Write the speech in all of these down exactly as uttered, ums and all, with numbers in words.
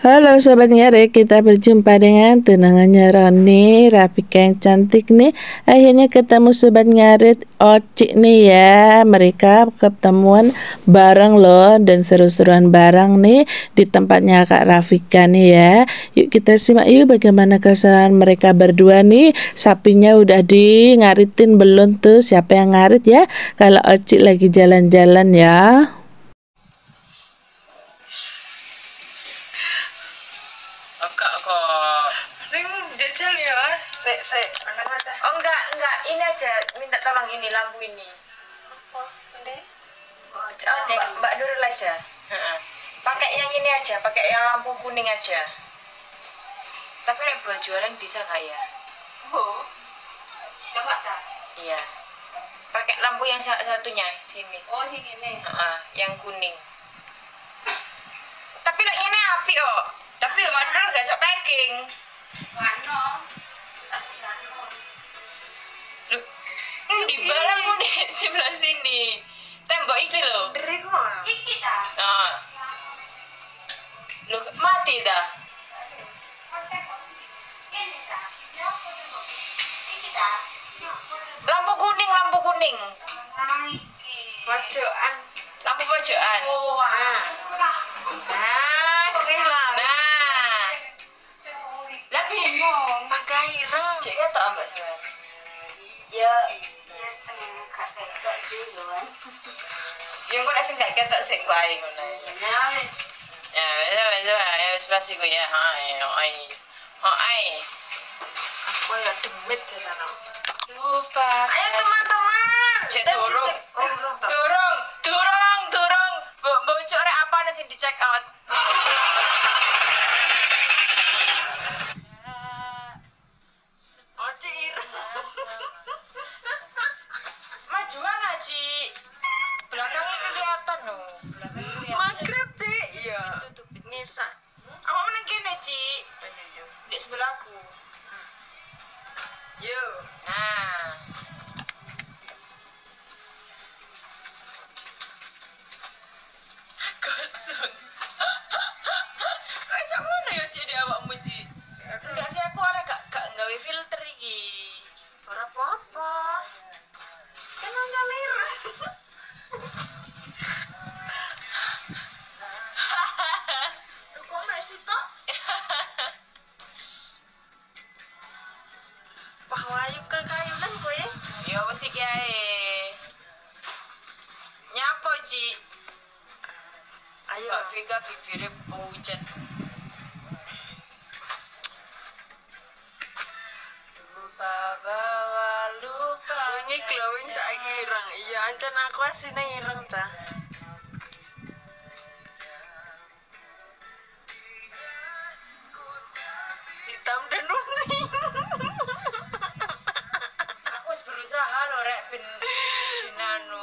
Halo Sobat Nyarek, kita berjumpa dengan tunangannya Roni, Rafika yang cantik nih. Akhirnya ketemu Sobat Nyarek, Oci nih ya. Mereka ketemuan bareng loh dan seru-seruan bareng nih di tempatnya Kak Rafika nih ya. Yuk kita simak yuk bagaimana kesalahan mereka berdua nih. Sapinya udah di ngaritin belum tuh? Siapa yang ngarit ya? Kalau Oci lagi jalan-jalan ya. Enggak kok. Sing jajal ya, sek sek anak mata. Oh enggak, enggak. Ini aja minta tolong ini lampu ini. Apa? Ini? Oh, Mbak, Mbak Nurul aja. Heeh. Pakai yang ini aja, pakai yang lampu kuning aja. Tapi nek buat jualan bisa nggak ya? Oh. Coba tak. Iya. Pakai lampu yang sa- satunya sini. Oh, sing ini. Heeh, yang kuning. Tapi lek ini api oh. Tapi Mbak Nurul gak sok packing. Mano? Tak sano. Loh, di lampu nih sebelah sini. Tembok iki loh. Dari kok? Iki ta. Nah. Loh, mati dah. Ini ta. Iki ta. Lampu kuning, lampu kuning. Pojokan. Lampu pojokan. Oh, ah. Nah, kelah. Nah, Lah bingung. pakai ireng. Cek ya tak ambak sampean. Ya, ya setengah kakek sih, Gon. Yang kok sing gak ketok sik kok ae ngono. Nah, Ya, wis wis ya wis pasti ku ya. Ha, ya, ai. Ha, ai. aku ya demit di sana. Lupa. Ayo teman-teman. Cek Dan turun. dicek. Oh, turun, tak. Durung, durung, durung. Bo- Bocor rek apa nih sing di check out? Oci ireng. Majuan aja. Belakangnya kelihatan loh. Belakangnya kelihatan. Magrib, Cik. Iya. Tutupin. Ngesak. Apa menang kene, Ci? Ayo, yo. Di sebelahku. Yo. Nah. Kosong. Kosong mana ya Ci di awakmu, Ci? Enggak sih aku ora gak gak gawe filter iki. Ora apa-apa. Kan nggak merah. Lu kok masih tok? Wah, wayu ke kayunan kowe. Ya wis iki ae. Nyapo, Ci? Ayo. Mbak Vika bibirnya pucat. Lupa bawa lupa. Wingi glowing saiki ireng. Iya, ancen aku asline ireng, Cah. Hitam dan putih. Aku wis berusaha lho rek ben ben anu.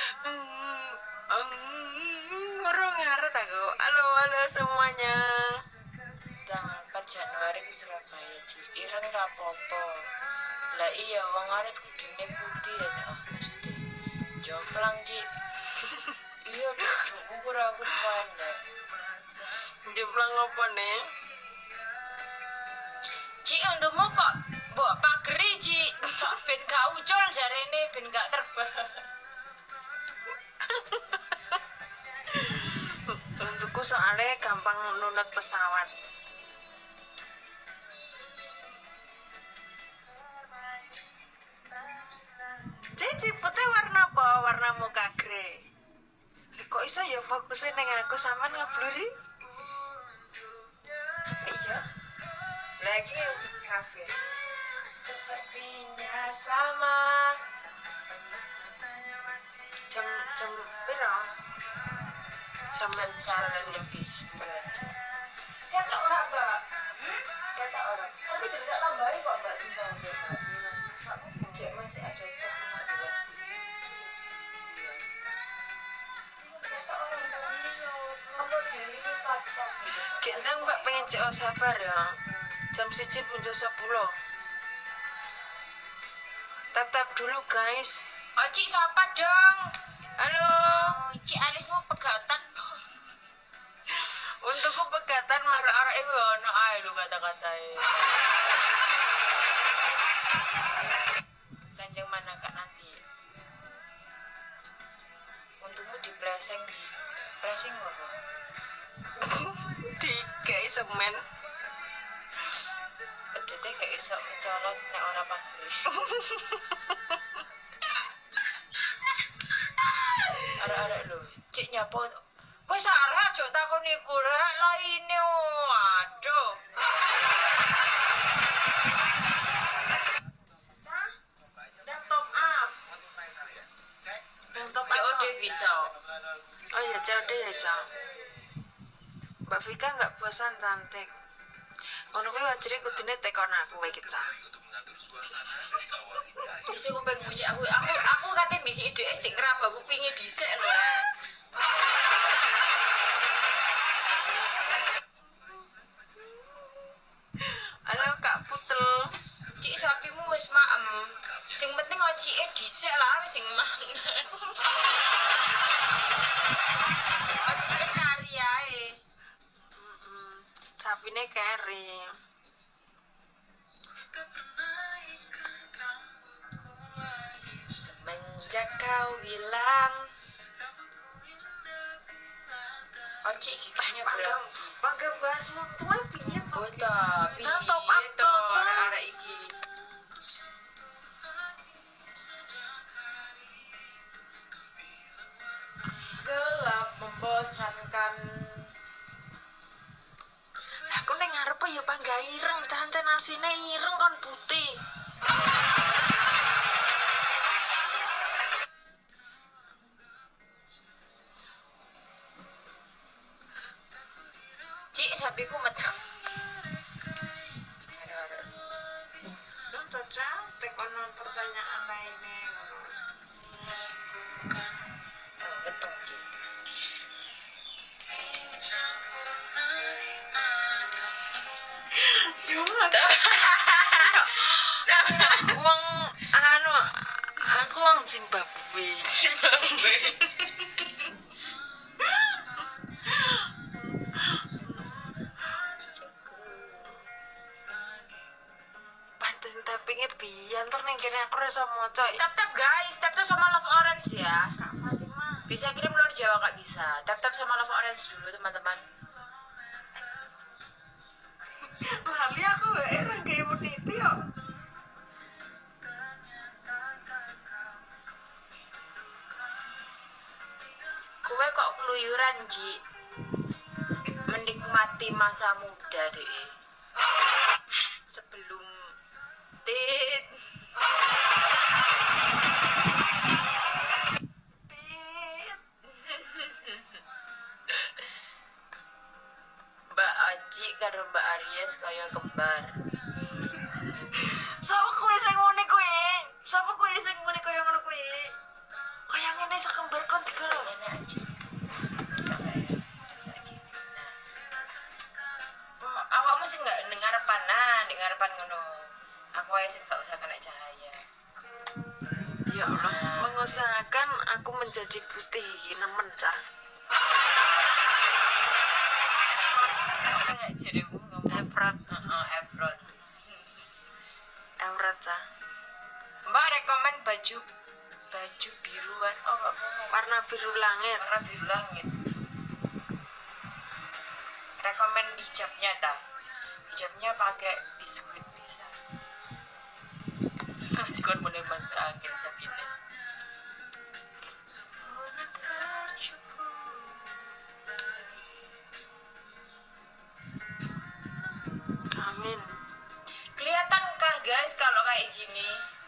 Ngurung ngaret aku. Halo, halo semuanya. Tanggal empat Januari ke Surabaya, Ci. Ireng ra apa-apa. Lah iya wong arep kudune putih ya nek aku Ci. Jomplang, Ci. Iya, ukur aku pandai. Jemplang apa nih? Ci, untukmu kok mbok pageri, Ci. Sok ben gak ucul jarene ben gak terbang. Untukku soalnya gampang nunut pesawat. Cici putih warna apa? Warna muka grey. Kok iso ya fokusnya dengan aku sama ngebluri? Iya. Lagi kafe. Sepertinya sama. Jam jam berapa? Jam Sembilan lebih sembilan jam. Kata orang, Mbak. Kata orang. Tapi tidak bisa tambahin kok, Mbak. Tinggal bebas. Kamu cek masih ada stok lima belas. Kata orang, iya. Apa dilipat stok gitu? Kayaknya mbak pengen cek oh sabar ya. Jam siji punjo sepuluh. Tap tap dulu guys. Oh, Ci, sapa dong? Halo. Oh, Ci, alismu pegatan. Untukku pegatan marah Arek-arek ono ae lu kata-katanya. Ranjang mana kak nanti? Untungmu di pressing di pressing apa? Di kayak semen. Pedete gak iso mencolot nek ora pagri. Arek-arek lho, cik nyapo. Wis arek aja takon iku rek, laine aduh. Cah, udah top up. Dan top up. C O D bisa. Oh iya, C O D ya bisa. Mbak Vika nggak bosan cantik. Ngono kuwi wajire kudune tekon aku wae iki, Cah. Dhisik aku pengen muji aku aku aku kate bisik dhek cek ngraba kupinge dhisik lho rek. Halo Kak Putel. Cik sapimu wis maem. Sing penting ocike dhisik lah wis sing mangan. Ocike kari ae. Heeh. Sapine keri. Semenjak kau bilang Ocik giginya Panggang, berapa? panggang bahas tuwe piye to? Oh tapi Nah, top up to to, Cah. arek iki. Gelap membosankan. Aku ning ngarepe ya panggang ireng, cancen asine ireng kon putih. Cik sapiku metu. Kan Cah, tekonon pertanyaan lainnya. Oh, betul Cik. Wong anu aku wong Zimbabwe. Zimbabwe. Pancen tappingnya biyen ter ning kene aku ora iso maca. Tap-tap guys, tap-tap sama Love Orange ya. Kak Fatima. Bisa kirim luar Jawa kak bisa. Tap-tap sama Love Orange dulu teman-teman. Lali aku wae ra kayak meniti yo. Kue kok keluyuran Ji. Menikmati masa muda deh. Sebelum tit. Tit. Mbak Aji karo Mbak Aries kaya kembar. Sapa kowe sing ngene kowe? Sapa kowe sing ngene kaya ngono kowe? Kaya ngene iso kembar kon digel. Ini Aji. Bisa nggak ya? Bisa lagi. Nah. Oh, awakmu sih nggak dengar apa nah, dengar apa ngono. Aku aja sih nggak usah kena cahaya. Ya Allah, mengusahakan aku menjadi putih nemen Cah. Apa nggak jadimu ngomong? Efrat, Heeh, Efrod. Efrat Cah. Mbak rekomen baju baju biruan. Oh, nggak mau. Warna biru langit. Warna biru langit. Rekomen hijabnya ta. Hijabnya pakai biskuit bisa. Juga boleh masuk angin Sabine. Amin. Kelihatankah guys kalau kayak gini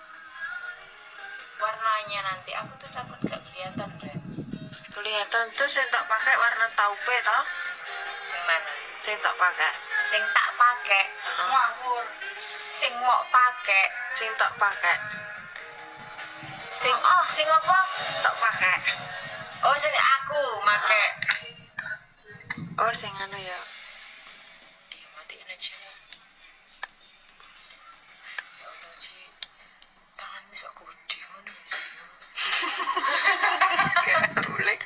warnanya nanti? Aku tuh takut gak kelihatan deh. Kelihatan tuh sing tak pakai warna taupe toh. Sing mana? Sing tak pakai. Sing tak pakai. Ngawur. Sing mau pakai. Sing tak pakai. Sing oh, sing apa? Tak pakai. Oh, sing aku make. Oh, sing anu ya. Eh, matiin aja lah. Ya Allah, Ci. Tanganmu sok gede ngono sih. Boleh.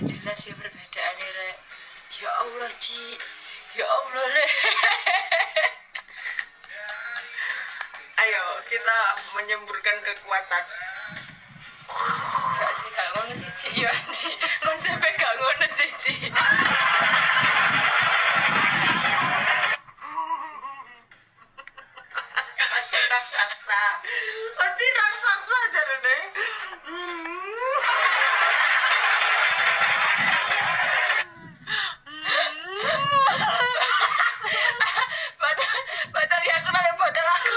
jelas ya perbedaannya Rek. Ya Allah Ci, ya Allah Rek. Ayo kita menyemburkan kekuatan. Gak sih, gak ngono sih Ci, ya Ci. Konsepnya gak ngono sih Ci. Oci raksasa, Oci raksasa jadi deh. Padahal, padahal ya aku nanya botol aku.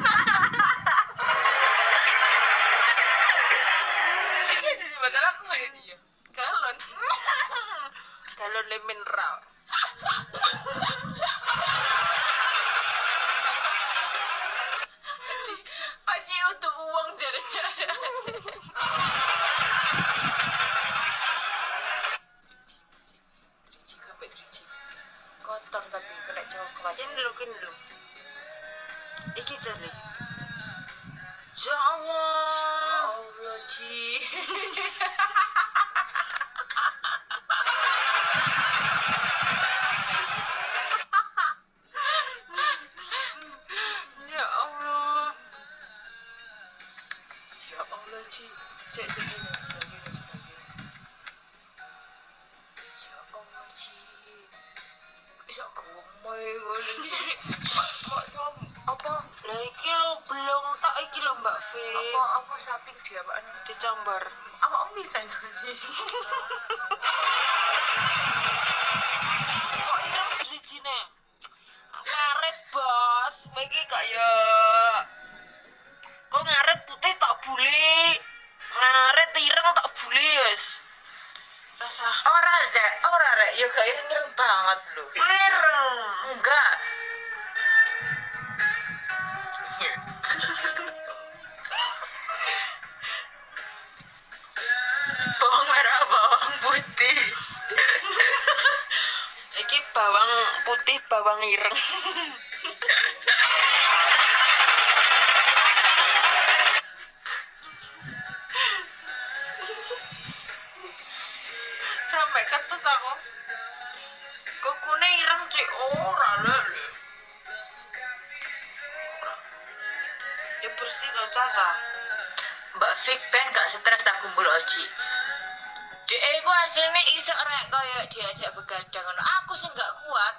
Ini jadi botol aku ya dia. Galon. Galon le mineral. Aci, aci untuk uang jadinya. Gerici, kabeh gerici. Kotor tapi kena coklat. Ini dulu, ini dulu. Iki jadi. Ya Allah. Allah Ci. Ya Allah. Ya Allah Ci. Cek segini sebagainya sebagainya. Ya Allah Ci. Bisa gemoy ngono iki. Kok som apa Lah iki lo belum tak iki lo Mbak V. apa apa samping dia apaan? Dicambar. Apa om bisa sih? Kok ireng gerijine? Ngaret, Bos. Iki kaya kok ngaret putih tak buli. Ngaret ireng tak buli, wis. Rasa Ora Rek, ora Rek, ya gak ireng-ireng banget lho. ireng. Enggak. Bawang merah, bawang putih. Iki bawang putih, bawang ireng. Sampai ketut aku. Kukune ireng cek ora lho. Ya bersih to Caca. Mbak Fik ben gak stres tak kumpul Oji. Dek iku asline iso rek koyo diajak begadang ngono. Aku sing gak kuat.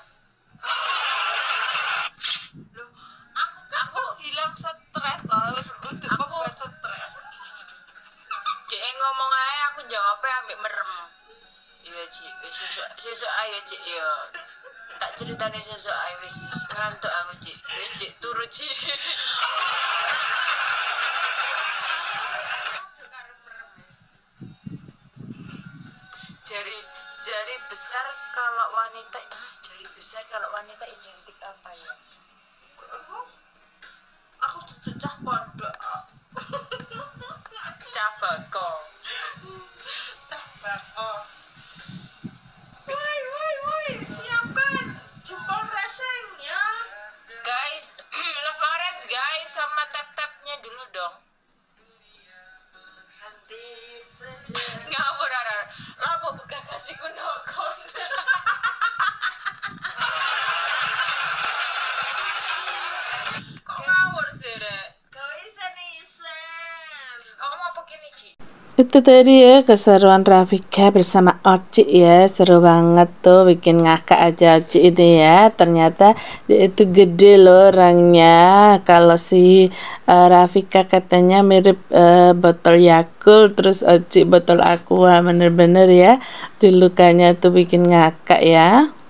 Loh, aku kan aku hilang stres terus untuk Aku- membuat stres. Dek ngomong ae aku jawabnya ambek merem. Iya Ci, wis sesuk sesuk ayo Ci yo. Tak ceritane sesuk ae wis ngantuk aku Ci. Wis Ci turu Ci. Jari jari besar kalau wanita ah, jari besar kalau wanita identik apa ya? Aku cecah pondok. Cabako. Tabako. Woi, woi, woi, siapkan jempol racing ya. Guys, love orange guys sama tap-tapnya dulu dong. Nanti saja. Ngawur ara. Lapo buka kasih kuno kon. Kok ngawur sih, Rek? Kau isen-isen. Aku mau pakai nih, Ci. Itu tadi ya keseruan Rafika bersama Oci ya, seru banget tuh, bikin ngakak aja Oci ini ya. Ternyata dia itu gede loh orangnya. Kalau si uh, Rafika katanya mirip uh, botol Yakult, terus Oci botol Aqua, bener-bener ya. Julukannya tuh bikin ngakak ya.